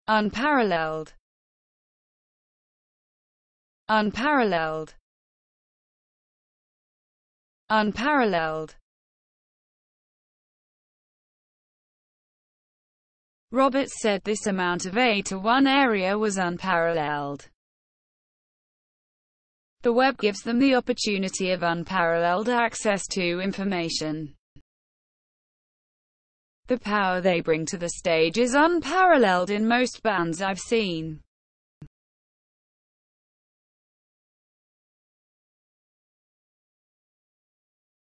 unparalleled, unparalleled, unparalleled. Roberts said this amount of A1 area was unparalleled. The web gives them the opportunity of unparalleled access to information. The power they bring to the stage is unparalleled in most bands I've seen.